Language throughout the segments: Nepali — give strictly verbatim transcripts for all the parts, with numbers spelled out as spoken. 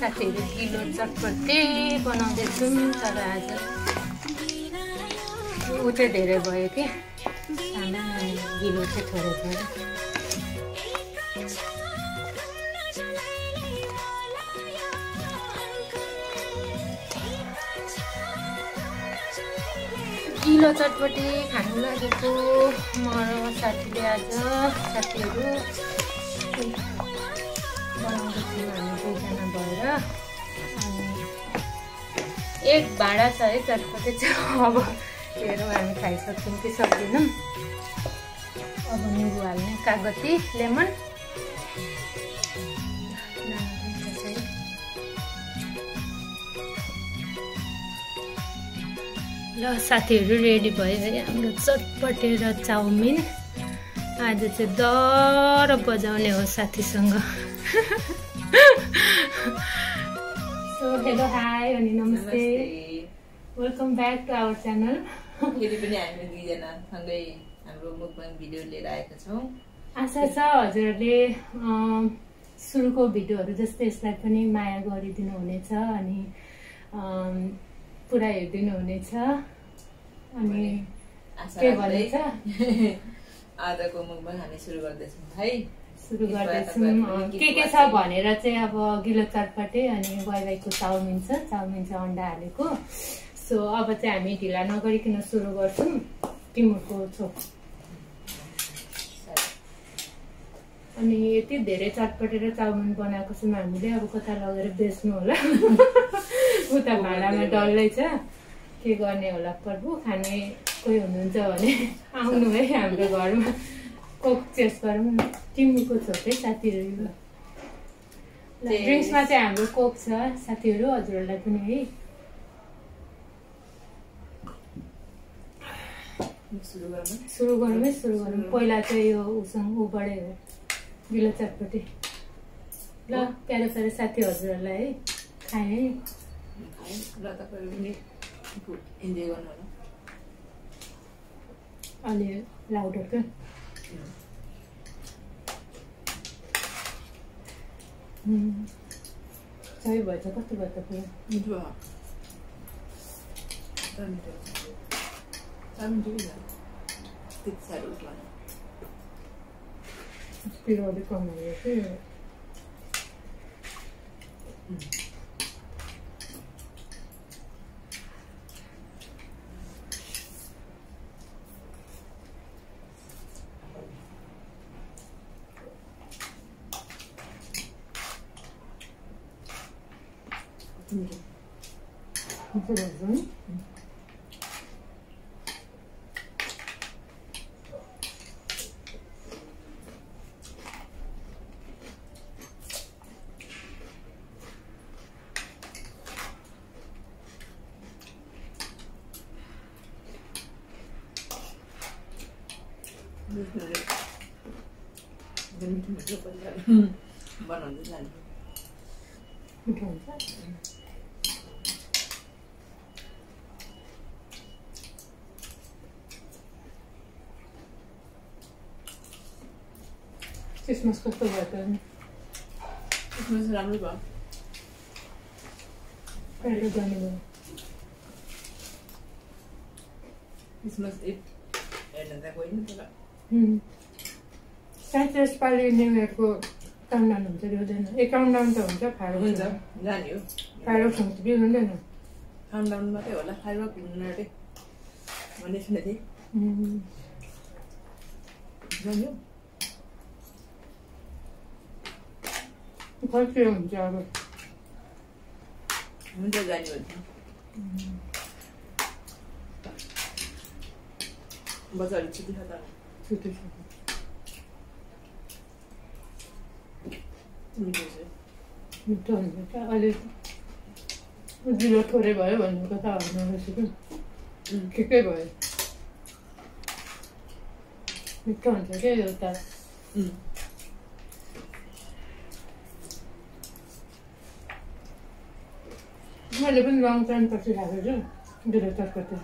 साथीहरु गिलो चटपटे बनाउँदैछौँ तर आज उ चाहिँ धेरै भयो कि सामान गिलो चाहिँ थोरै थोरै। गिलो चटपटी खानु लागेको म र साथीले आज साथीहरु बनाउँदैछौँ हामी दुईजना भएर। अनि एक भाँडा छ है चटपटे चाहिँ अब हेरौँ हामी खाइसक्छौँ कि सक्दैनौँ। अब निम्बु हाल्ने कागती लेमन ल साथीहरु रेडी भयो है हाम्रो चटपटे र चाउमिन। आज चाहिँ दर बजाउने हो साथीसँग। सो हेलो हाई अनि नमस्ते, welcome back to our channel. फेरि पनि हामी दुईजना सँगै हाम्रो मुखबाङ भिडियो लिएर आएका छौँ। आशा छ हजुरहरूले सुरुको भिडियोहरू जस्तै यसलाई पनि माया गरिदिनु हुनेछ अनि पुरा हेरिदिनु हुनेछ। अनि के भन्छ आजको मुखबाङ हामी सुरु गर्दैछौँ है। सुरु गर्दैछौँ के के छ भनेर चाहिँ अब गिलो चटपटे अनि वाइवाईको चाउमिन छ, चाउमिन चाहिँ अन्डा हालेको। सो अब चाहिँ हामी ढिला नगरिकन सुरु गर्छौँ। टिमुरको छोप अनि यति धेरै चटपटे र चाउमिन बनाएको छौँ हामीले। अब कता लगेर बेच्नु होला उता भाँडामा डल्लै छ, के गर्ने होला प्रभु। खाने कोही हुनुहुन्छ भने आउनु है हाम्रो घरमा, कोक चेस गरौँ न। टिमुरको छोप है साथीहरू। ड्रिङ्क्समा चाहिँ हाम्रो कोक छ साथीहरू, हजुरहरूलाई पनि है। सुरु गरौँ है, सुरु गरौँ। पहिला चाहिँ यो उसँग उबाडै हो गिलो चटपटे। ल प्यारो प्यारो साथी हजुरहरूलाई है खाएँ है। ल तपाईहरु पनि इन्जोय गर्नु होला। अलि लाउडर क्या सही भएछ। कस्तो भयो त पुरा मिठो भयो। त्यति साह्रो उठ्दैन। पिरो अलिक कम भयो कि बनाउँदै जानु मिठो हुन्छ। क्रिसमस कस्तो भयो त? क्रिसमस राम्रो भयो। कहिले जाने भयो? क्रिसमस इभ हेर्न त गएन तर सायद यसपालि न्यु इयरको काउन्टडाउन हुन्छ कि हुँदैन? ए काउन्टडाउन त हुन्छ, फायर हुन्छ जाने हो। फायर हुन्छ कि हुँदैन? काउन्टडाउन मात्रै होला, फायर हुँदैन अरे भन्ने सुनेको थिएँ। जाने हो कति हुन्छ अब? हुन्छ जाने हो। बजारहरू छुट्टी छ त? छुट्टी छ। मिठो हुन्छ क्या अलिक ढिलो थोरै भयो भनेको त होइन रहेछ कि ठिकै भयो। मिठो हुन्छ क्या एउटा। मैले पनि लङ टाइम पछि खाएको छु गिलो चटपटे।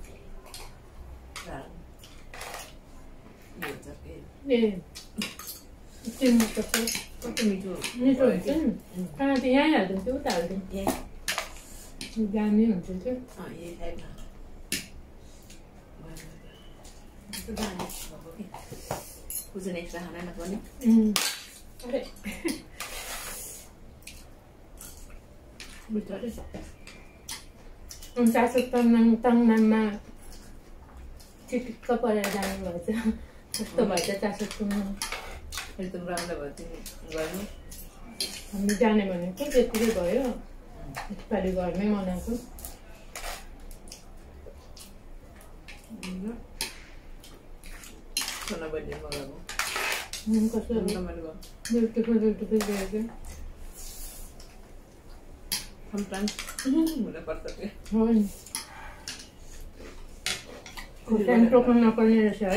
ए चिनी त कति मिठो मिठो हुन्छ नि खाना त यहीँ हालिदिन्थ्यो उता हालिदिन्थ्यो यही दामी हुन्छ त्यो अँ यही टाइपमा त्यो दामी भएको कि कुचन एक्स्ट्रा खाना नपर्ने अरे मिठो रहेछ चासो तङनाम तङनाममा चिटिक्क परेर जानुभएछ कस्तो भएछ चासो तङनाम एकदम राम्रो भयो तिमी गर्नु हामी जाने भनेको त्यतिकै भयो यसपालि घरमै मनाएको सोना बर्थडे मगाएको कस्तो रमाइलो भयो ब्युटिफुल ब्युटिफुल भयो समटाइम्स हुनुपर्छ त्यो हो नि खोर्सानी टोक्नु नपर्ने रहेछ है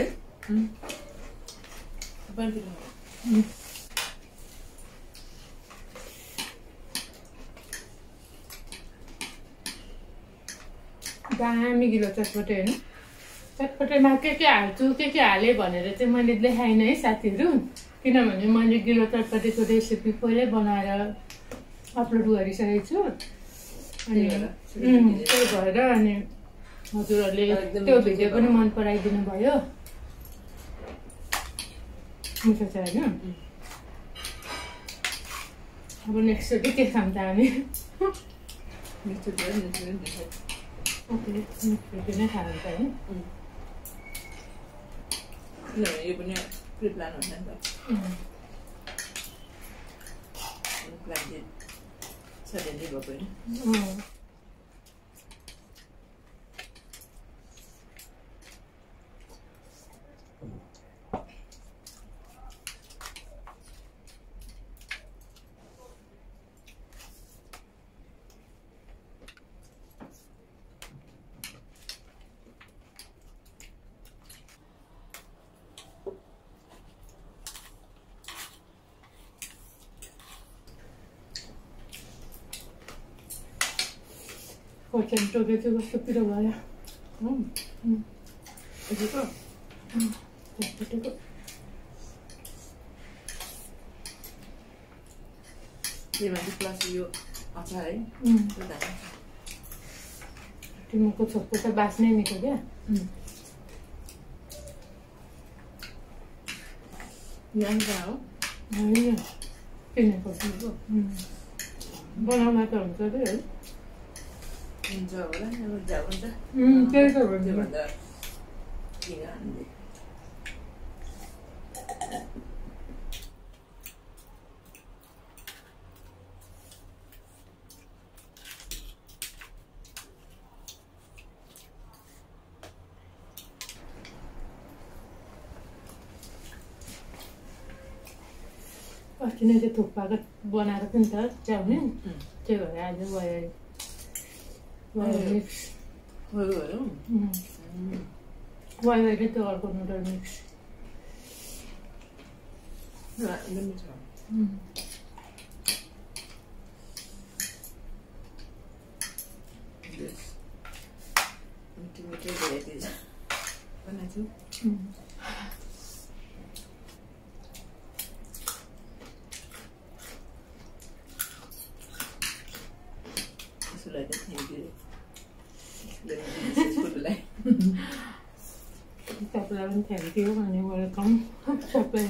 दामी गिलो चटपटे होइन चटपटेमा के के हाल्छु के के हालेँ भनेर चाहिँ मैले देखाइनँ है साथीहरू किनभने मैले गिलो चटपटेको रेसिपी पहिल्यै बनाएर अपलोड गरिसकेको छु अनि त्यही भएर अनि हजुरहरूले त्यो भिडियो पनि मन पराइदिनु भयो मिठो छ होइन अब नेक्स्टचोटि के खाऊँ त हामी ओके नेक्स्टचोटि नै खानु त होइन यो पनि प्रिप्लान हुन्छ नि त प्लान चाहिँ सडनली भएको होइन खोर्सानी टोकेको थियो कस्तो पिरो भयो यसको चटपटेको त्यही माथि प्लस यो अचार है टिमुको छोपको त बास्नै निको क्या यहाँ हो होइन किनेको बनाउन त हुन्छ अरे है हुन्छ होला अब जाऊ हुन्छ त्यही त हो त्योभन्दा किन हान्ने अस्ति नै त्यो थुक्पाको बनाएर पनि त च्याउने त्यही भएर आज भयो मिक्स भयो वाइवाईले त्यो अर्को नुडल मिक्स एकदम मिठो मिठो मिठो भेराइटिज बनाएको छु त्यसलाई चाहिँ थ्याङ्क यू फोटोलाई तपाईँलाई पनि थ्याङ्क यू अनि वेलकम सबै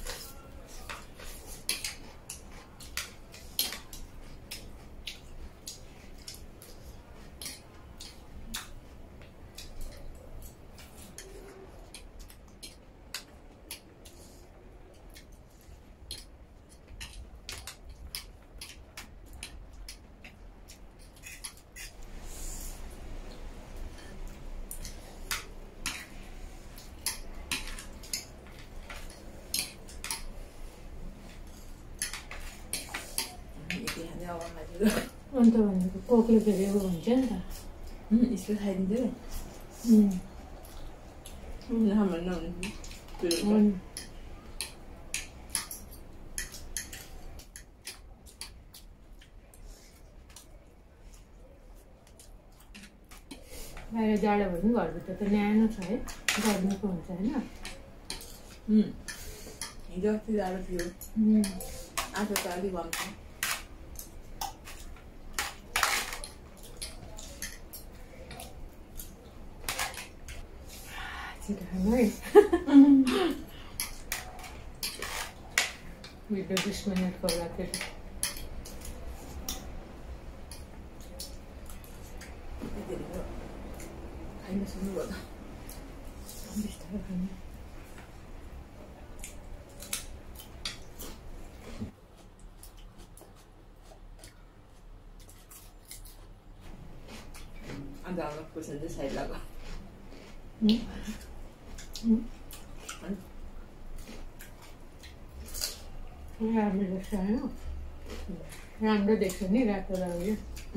अन्त भनेको कोकले फेरेको हुन्छ नि त यसो खाइदिन्छ नि हाम्रो नहुने बाहिर जाडो भयो भने घरभित्र त न्यानो छ है गर्मीको हुन्छ होइन हिजो अस्ति जाडो थियो आज त अलिक कम छ वीडियो बीस मिनट कर रखे थे खाइन सुन्नु होला बिस्तारै खाने अन्त हाम्रो क्वेसन चाहिँ साइड लाग्यो राम्रो देख्छ होइन राम्रो देख्छ नि रातो रङले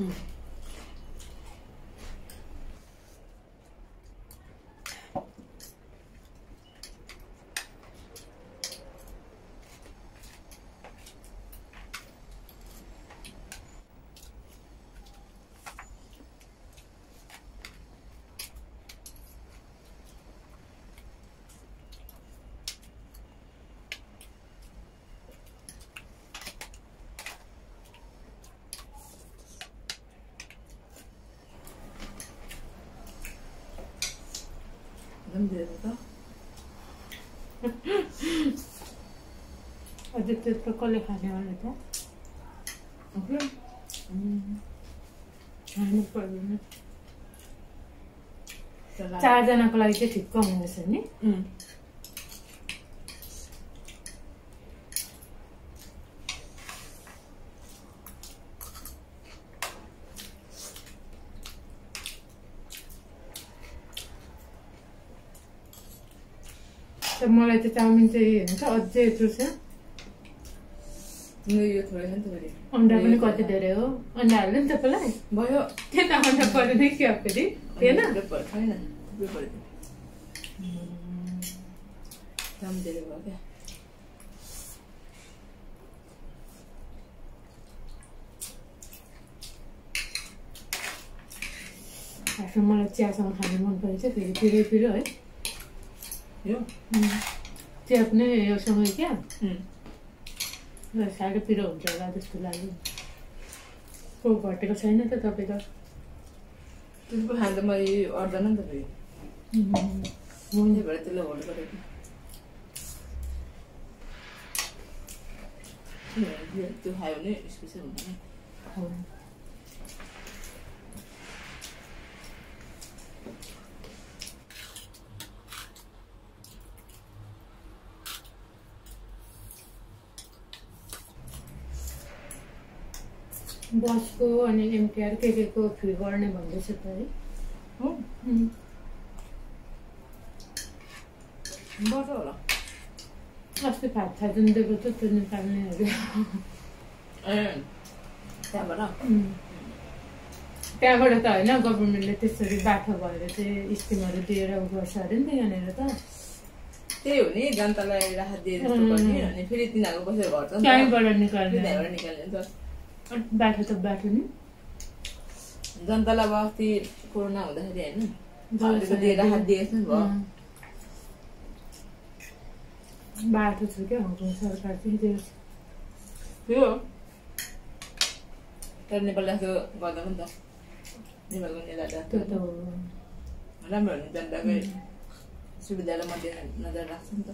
अझै त्यत्रो कसले खानेवाला त खानु पर्दैन चारजनाको लागि चाहिँ ठिक्क हुँदैछ नि मलाई त चाउमिन चाहिँ हुन्छ अझै यत्रो छ यो थोरै छ नि त फेरि अन्डा पनि कति धेरै हो अन्डा हाल्नु नि तपाईँलाई भयो त्यही त अन्डा परेन क्या फेरि थिएन छैन थुप्रै पऱ्यो चाउमिन धेरै भयो क्या खासमा मलाई चियासँग खानु मन परेछ फेरि पिरो पिरो है यो चिया पनि योसँगै क्या साह्रै पिरो हुन्छ होला जस्तो लाग्यो को घटेको छैन त तपाईँको त्यसको खाँदा मैले अड्दैन नि त फेरि त्यही भएर त्यसलाई होल्ड गरेको त्यो खायो भने स्पेसल हुँदैन बसको अनि एमटिआर के के को फ्री गर्ने भन्दैछ त है हो बस होला अस्ति फाट जुन दिएको थियो त्यो निकाल्ने अरे ए त्यहाँबाट त्यहाँबाट त होइन गभर्मेन्टले त्यसरी बाटो भएर चाहिँ स्किमहरू दिएर गर्छ अरे नि त यहाँनिर त त्यही हो नि जनतालाई राहत दिए जस्तो गर्ने अनि फेरि तिनीहरूको कसरी गर्छ नि त्यहीँबाट निकाल्ने त्यहाँबाट निकाल्ने नि त बाटो त बाटो नि जनतालाई अब अस्ति कोरोना हुँदाखेरि होइन अलिकति राहत दिएको थियो भयो बाटो छ क्या हङकङ सरकार चाहिँ त्यो त्यो तर नेपालले जस्तो गर्दैन नि त नेपालको नेता त्यो त राम्रो हो नि जनताकै सुविधालाई मध्य नजर राख्छ नि त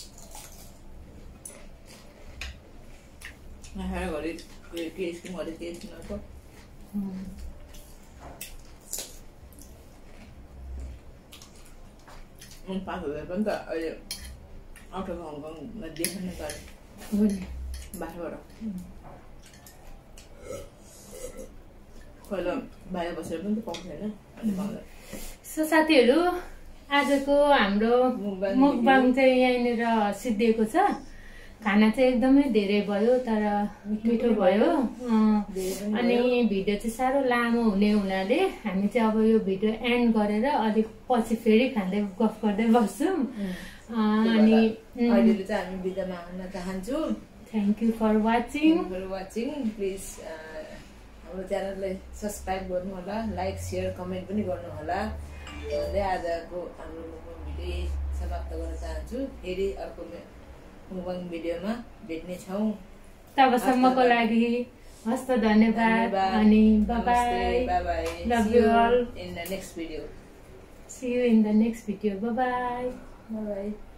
घरि के स्किम घरि के स्किम गर्छ पाँच हजार पनि त अहिले आउट अफ हङकङलाई देखाउनु पर्यो बाटोबाट पहिला बाहिर बसेर पनि त पाउँछ होइन सो साथीहरू आजको हाम्रो मुकबाङ चाहिँ यहीँनिर सिद्धिएको छ खाना चाहिँ एकदमै धेरै भयो तर मिठो भयो अनि भिडियो चाहिँ साह्रो लामो हुने हुनाले हामी चाहिँ अब यो भिडियो एन्ड गरेर अलिक पछि फेरि खाँदै गफ गर्दै बस्छौँ अनि अहिले चाहिँ हामी बिदा माग्न चाहन्छु thank you for watching for watching please हाम्रो च्यानललाई सब्सक्राइब गर्नु होला लाइक सेयर कमेन्ट पनि गर्नु होला भन्दै आजको हाम्रो भिडियो समाप्त गर्न चाहन्छु फेरि अर्को मुकबाङ भिडियोमा भेट्ने छौँ। तबसम्मको लागि हस्त धन्यवाद अनि bye bye bye love you all in the next video see you in the next video bye bye bye